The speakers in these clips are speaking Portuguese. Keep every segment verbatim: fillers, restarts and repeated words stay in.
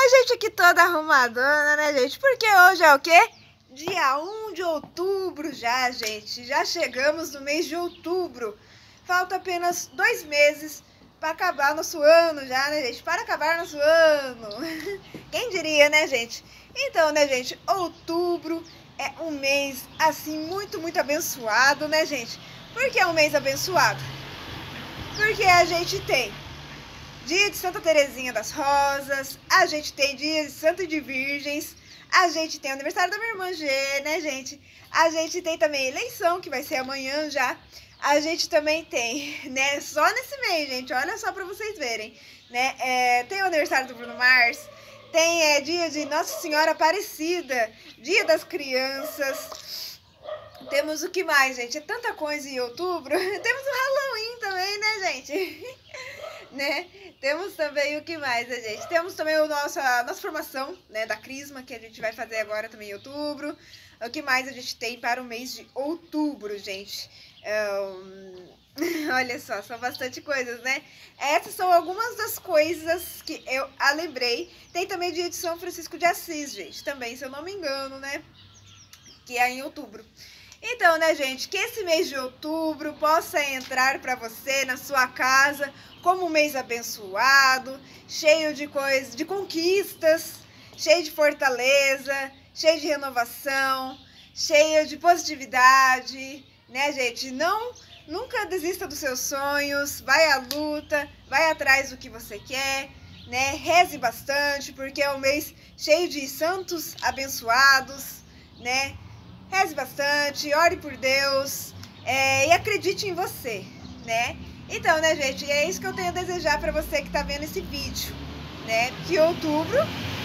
A gente aqui toda arrumadona, né, gente? Porque hoje é o quê? Dia um de outubro já, gente. Já chegamos no mês de outubro. Falta apenas dois meses para acabar nosso ano já, né, gente? Para acabar nosso ano. Quem diria, né, gente? Então, né, gente? Outubro é um mês, assim, muito, muito abençoado, né, gente? Por que é um mês abençoado? Porque a gente tem dia de Santa Terezinha das Rosas, a gente tem dia de Santa de Virgens, a gente tem o aniversário da minha irmã G, né, gente? A gente tem também eleição, que vai ser amanhã já. A gente também tem, né, só nesse mês, gente, olha só pra vocês verem, né? É, tem o aniversário do Bruno Mars, tem é, dia de Nossa Senhora Aparecida, dia das crianças. Temos o que mais, gente? É tanta coisa em outubro. Temos o Halloween também, né, gente? Né? Temos também o que mais, né, gente? Temos também o nosso, a nossa formação, né, da Crisma, que a gente vai fazer agora também em outubro. O que mais a gente tem para o mês de outubro, gente? Um... Olha só, são bastante coisas, né? Essas são algumas das coisas que eu a lembrei. Tem também dia de São Francisco de Assis, gente, também, se eu não me engano, né? Que é em outubro. Então, né, gente, que esse mês de outubro possa entrar para você na sua casa como um mês abençoado, cheio de coisas, de conquistas, cheio de fortaleza, cheio de renovação, cheio de positividade, né, gente? Não, nunca desista dos seus sonhos, vai à luta, vai atrás do que você quer, né? Reze bastante, porque é um mês cheio de santos abençoados, né? Reze bastante, ore por Deus é, e acredite em você, né? Então, né, gente, é isso que eu tenho a desejar para você que tá vendo esse vídeo, né? Que outubro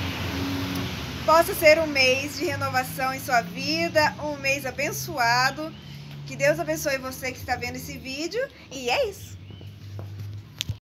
possa ser um mês de renovação em sua vida, um mês abençoado. Que Deus abençoe você que está vendo esse vídeo. E é isso.